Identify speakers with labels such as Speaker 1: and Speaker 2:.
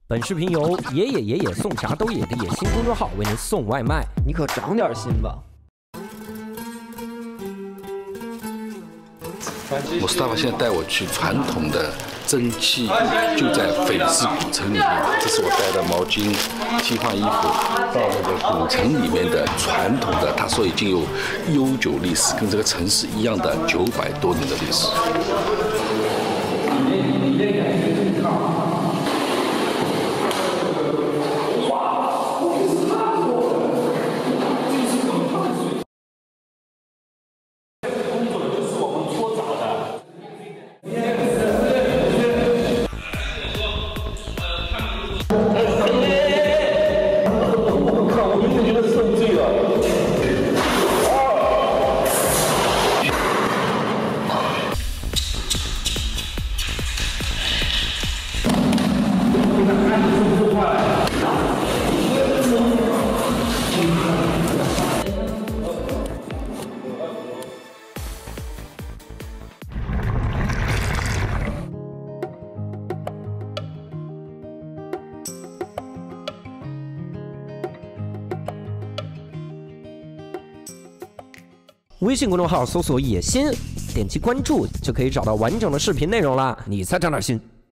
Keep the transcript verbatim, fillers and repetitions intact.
Speaker 1: 本视频由爷爷爷爷送啥都野的野心公众号为您送外卖，
Speaker 2: 你可长点心吧。
Speaker 3: 穆斯塔法现在带我去传统的蒸汽，就在斐兹古城里面。这是我带的毛巾、替换衣服，到那个古城里面的传统的，他说已经有悠久历史，跟这个城市一样的九百多年的历史。
Speaker 1: 微信公众号搜索“野心”，点击关注就可以找到完整的视频内容啦！你再长点心。